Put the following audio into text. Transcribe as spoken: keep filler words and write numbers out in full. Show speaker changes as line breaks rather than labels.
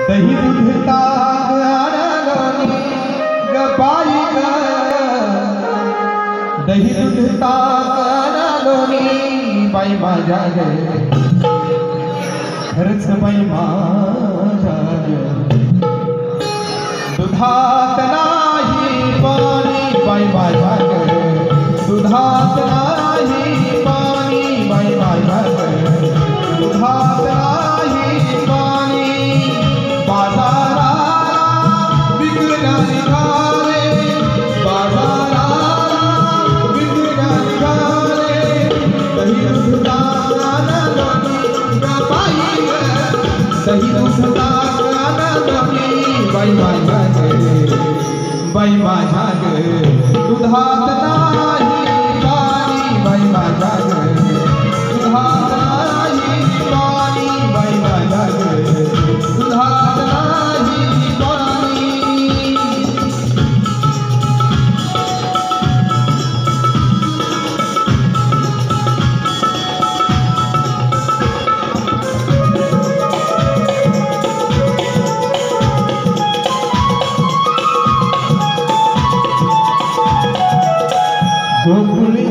दही दूध ताक आणलोनी ग बाई ग, दही दूध ताक आणलोनी बाई माझ्या ग, खरंच बाई माझ्या ग, दुधात नाही पाणी बाई माझ्या ग, दुधात नाही पाणी बाई माझ्या ग, दुधात नाही पाणी बाजारा विकल्या निघाले, बाजारा विकल्या निघाले, दही दूध ताक आणलोनी ग बाई ग, दही दूध ताक आणलोनी बाई माझ्या ग, बाई माझ्या ग, दुधात नाही पाणी बाई माझ्या ग, दुधात नाही पाणी बाई माझ्या ग, दुधात नाही पाणी. गोकुळी